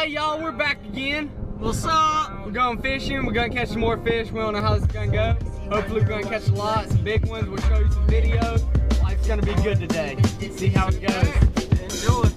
Hey y'all, we're back again. What's up? We're going fishing. We're gonna catch some more fish. We don't know how this is gonna go. Hopefully we're gonna catch a lot, some big ones. We'll show you some videos. Life's gonna be good today. See how it goes. Enjoy.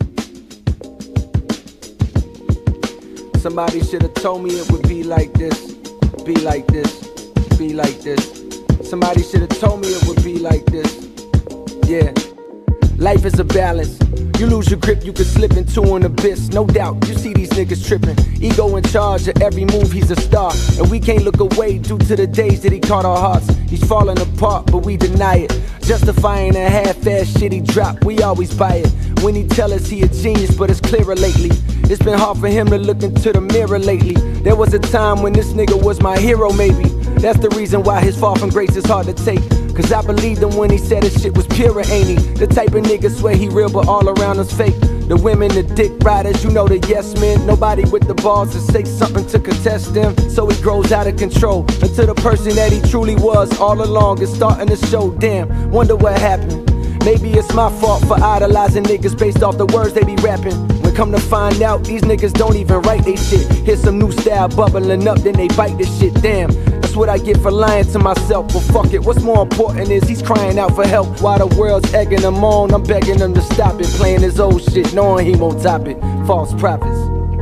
Somebody should have told me it would be like this, be like this, be like this. Somebody should have told me it would be like this. Yeah. Life is a balance. You lose your grip, you could slip into an abyss. No doubt, you see these niggas tripping. Ego in charge of every move, he's a star. And we can't look away due to the days that he caught our hearts. He's falling apart, but we deny it. Justifying the half-ass shit he dropped, we always buy it. When he tell us he a genius, but it's clearer lately. It's been hard for him to look into the mirror lately. There was a time when this nigga was my hero, maybe. That's the reason why his fall from grace is hard to take. Cause I believed him when he said his shit was pure, ain't he? The type of nigga swear he real but all around us fake. The women, the dick riders, you know the yes men. Nobody with the balls to say something to contest them. So he grows out of control until the person that he truly was all along is starting to show. Damn, wonder what happened. Maybe it's my fault for idolizing niggas based off the words they be rapping. When come to find out, these niggas don't even write they shit. Here's some new style bubbling up, then they bite this shit. Damn, that's what I get for lying to myself. But fuck it, what's more important is he's crying out for help. While the world's egging him on, I'm begging him to stop it. Playing his old shit, knowing he won't top it. False prophets.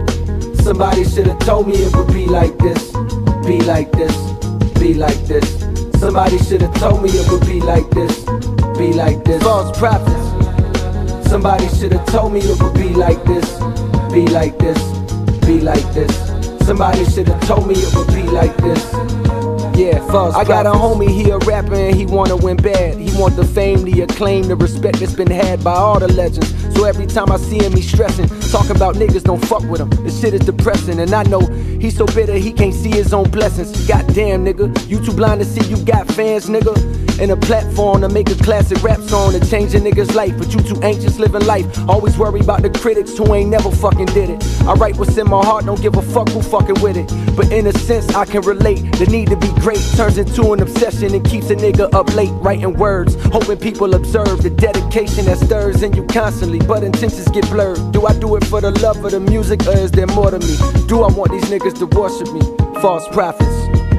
Somebody should have told me it would be like this, be like this, be like this. Somebody should have told me it would be like this, be like this. False prophets. Somebody should have told me it would be like this, be like this, be like this. Somebody should have told me it would be like this. Yeah, false. I got a homie, he a rapper and he wanna win bad. He want the fame, the acclaim, the respect that's been had by all the legends. So every time I see him, he's stressing, talking about niggas don't fuck with him. This shit is depressing, and I know he's so bitter he can't see his own blessings. Goddamn, nigga, you too blind to see you got fans, nigga. And a platform to make a classic rap song to change a nigga's life, but you too anxious living life. Always worry about the critics who ain't never fucking did it. I write what's in my heart, don't give a fuck who fucking with it. But in a sense, I can relate. The need to be great turns into an obsession and keeps a nigga up late writing words, hoping people observe the dedication that stirs in you constantly, but intentions get blurred. Do I do it for the love of the music, or is there more to me? Do I want these niggas to worship me? False prophets.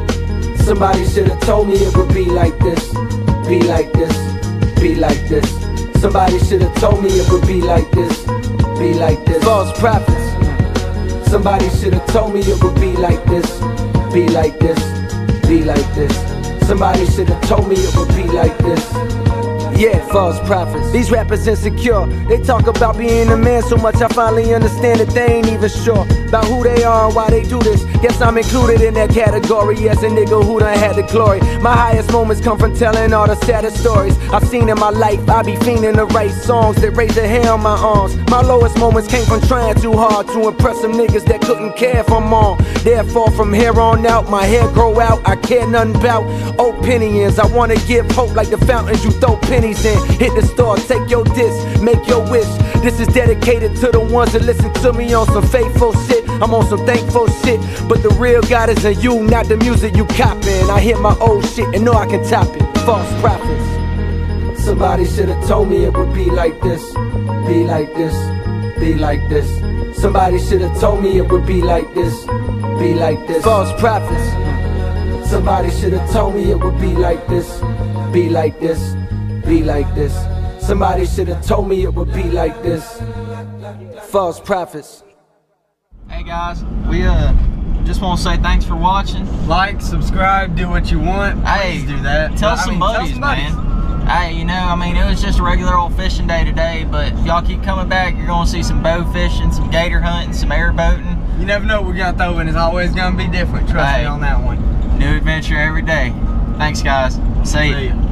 Somebody should have told me it would be like this, be like this, be like this. Somebody should have told me it would be like this, be like this. False prophets. Somebody should have told me it would be like this, be like this, be like this. Somebody should have told me it would be like this. Yeah, false prophets. These rappers insecure. They talk about being a man so much I finally understand that they ain't even sure about who they are and why they do this. Guess I'm included in that category as a nigga who done had the glory. My highest moments come from telling all the saddest stories I've seen in my life. I be fiending to write songs that raise the hair on my arms. My lowest moments came from trying too hard to impress some niggas that couldn't care for more. Therefore from here on out, my hair grow out. I care nothing about opinions. I wanna give hope like the fountains you throw pennies in. Hit the store, take your diss, make your wish. This is dedicated to the ones that listen to me on some faithful shit. I'm on some thankful shit, but the real God is in you, not the music you copying. I hear my old shit and know I can top it. False prophets. Somebody should have told me it would be like this, be like this, be like this. Somebody should have told me it would be like this, be like this. False prophets. Somebody should have told me it would be like this, be like this, be like this. Somebody should have told me it would be like this. False prophets. Hey guys, we just want to say thanks for watching. Like, subscribe, do what you want. Hey, please do that. Tell some buddies, man. Hey, you know, I mean, it was just a regular old fishing day today, but if y'all keep coming back, you're gonna see some bow fishing, some gator hunting, some air boating. You never know what we're gonna throw in. It's always gonna be different. Trust me on that one. New adventure every day. Thanks, guys. See ya.